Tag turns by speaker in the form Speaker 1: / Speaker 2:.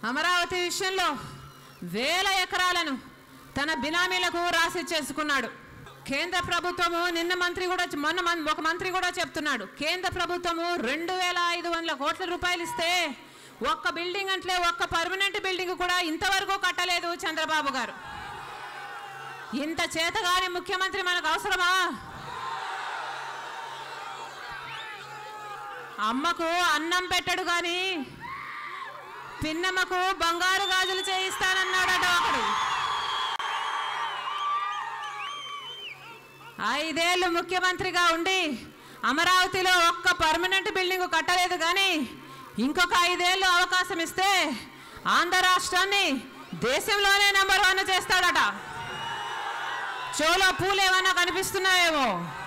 Speaker 1: అమరావతి విషయంలో వేల ఎకరాలను తన బినామీలకు రాసి చేసుకున్నాడు. కేంద్ర ప్రభుత్వము మొన్న ఒక మంత్రి కూడా చెప్తున్నాడు, కేంద్ర ప్రభుత్వము 2500 కోట్ల రూపాయలు ఇస్తే ఒక్క బిల్డింగ్ అంటే ఒక్క పర్మనెంట్ బిల్డింగ్ కూడా ఇంతవరకు కట్టలేదు చంద్రబాబు గారు. ఇంత చేతగాని ముఖ్యమంత్రి మనకు అవసరమా? అమ్మకు అన్నం పెట్టడు కానీ పిన్నమ్మకు బంగారు గాజులు చేయిస్తానన్నాడట ఒకడు. 5 ఏళ్ళు ముఖ్యమంత్రిగా ఉండి అమరావతిలో ఒక్క పర్మనెంట్ బిల్డింగ్ కట్టలేదు కానీ ఇంకొక 5 ఏళ్ళు అవకాశం ఇస్తే ఆంధ్ర రాష్ట్రాన్ని దేశంలోనే నంబర్ 1 చేస్తాడట. చెవులో పూలు ఏమన్నా కనిపిస్తున్నాయేమో.